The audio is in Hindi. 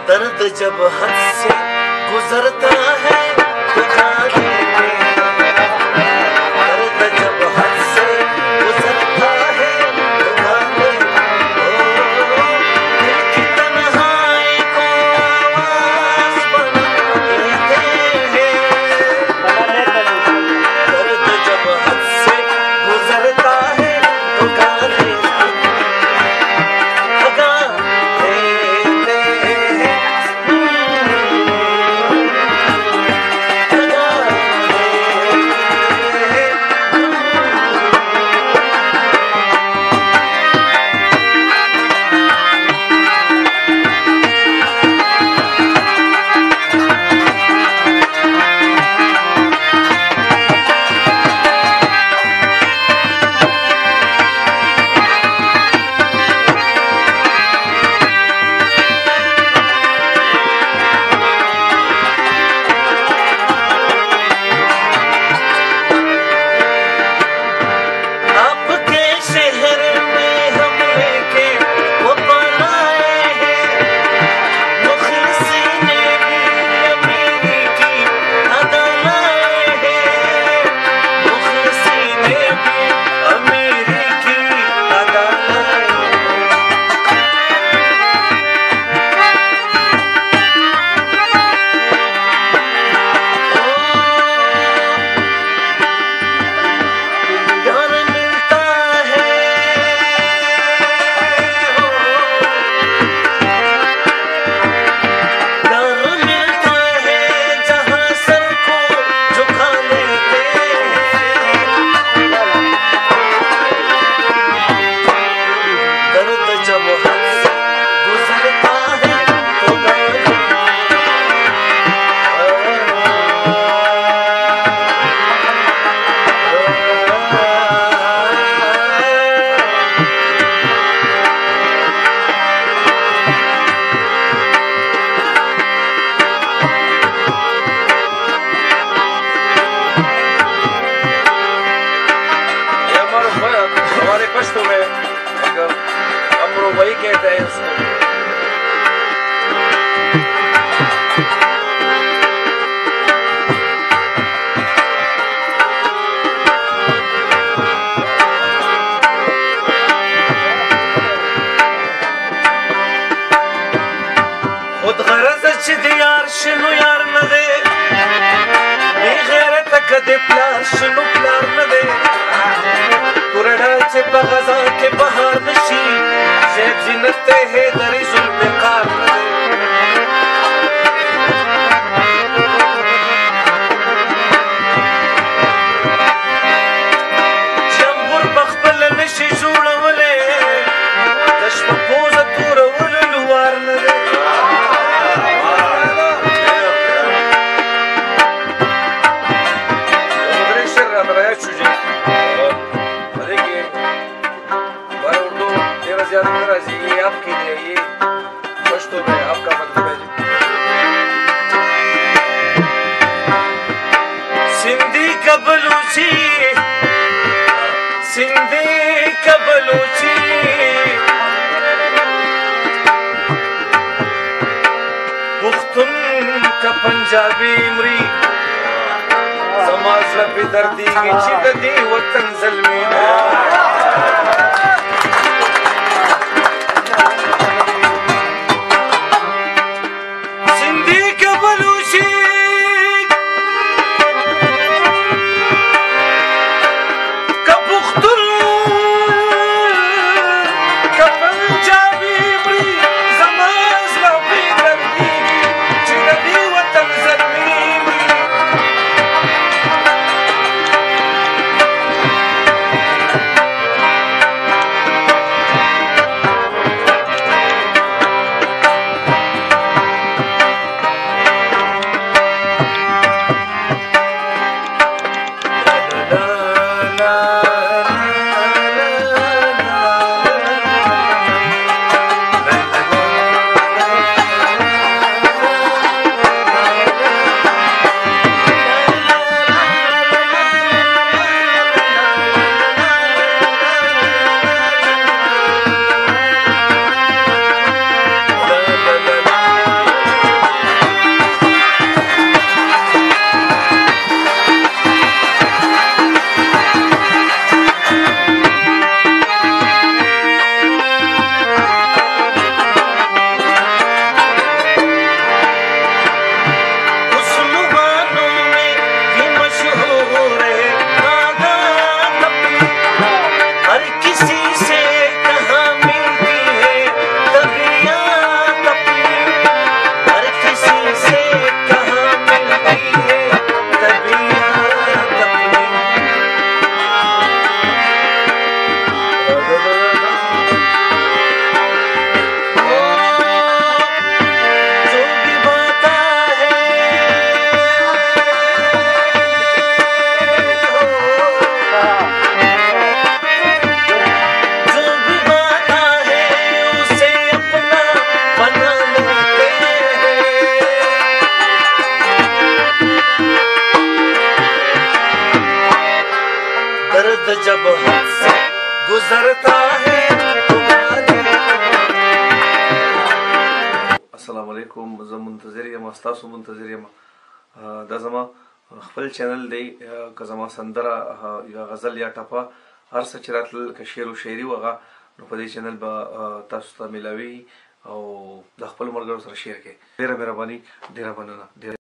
दर्द जब हद से गुजरता है तो खाने दर्द जब हद से गुजरता है तो खाने दिल की तन्हाई को आवाज बना देते हैं दर्द जब हद से गुजरता है तो खाने पश्तो में अमरो वही कहते हैं उसको। खुद गरज चिद यार शनु यार न दे गैरत कदे प्यार शनु प्यार न दे तुरड़ा से बगज़ा के बहार नशी ज़ेब ज़िनते है दरी ज़ुल्म कार न दे जंबुर बख्बल नशी जुड़ा वले दश्म पोज़ तूर वल लुवार न दे ये आपके लिए ये पश्तो में आपका मतलब है सिंधी कबलूची पुख्तुन का पंजाबी इमरी समाज लबी दर्दी की चिददी वतन ज़ल्मी दर्द जब हद से गुजरता है अस्सलाम वालेकुम ज़ मुंतज़िर यमा अस्तासु मुंतज़िर यमा दा ज़मा खपल चैनल दे कज़मा संदरा या गज़ल या टपा हर सचरातल क शेर व शायरी वगा नो पदे चैनल बा तासु ता मिलावी او د خپل مرګرو سره شیر کې ډیره مهرباني ډیره مننه